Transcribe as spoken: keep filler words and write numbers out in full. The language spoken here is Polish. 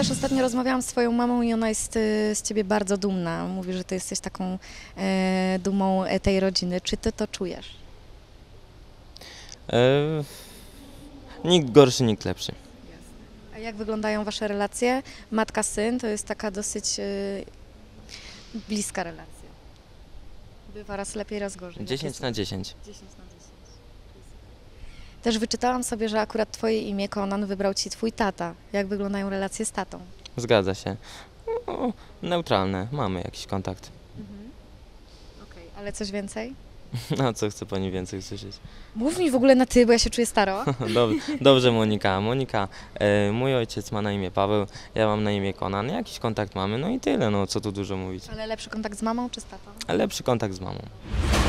też ostatnio rozmawiałam z twoją mamą i ona jest y, z ciebie bardzo dumna. Mówi, że ty jesteś taką e, dumą e, tej rodziny. Czy ty to czujesz? E, nikt gorszy, nikt lepszy. A jak wyglądają wasze relacje? Matka-syn to jest taka dosyć y, bliska relacja. Bywa raz lepiej, raz gorzej. dziesięć na dziesięć. dziesięć na dziesięć. Też wyczytałam sobie, że akurat twoje imię Konan wybrał ci twój tata. Jak wyglądają relacje z tatą? Zgadza się. No, neutralne, mamy jakiś kontakt. Mhm. Okej, ale coś więcej? No co chce pani więcej usłyszeć? Mów mi w ogóle na ty, bo ja się czuję staro. Dobrze, dobrze Monika. Monika, e, mój ojciec ma na imię Paweł, ja mam na imię Konan. Jakiś kontakt mamy, no i tyle, no co tu dużo mówić. Ale lepszy kontakt z mamą czy z tatą? Lepszy kontakt z mamą.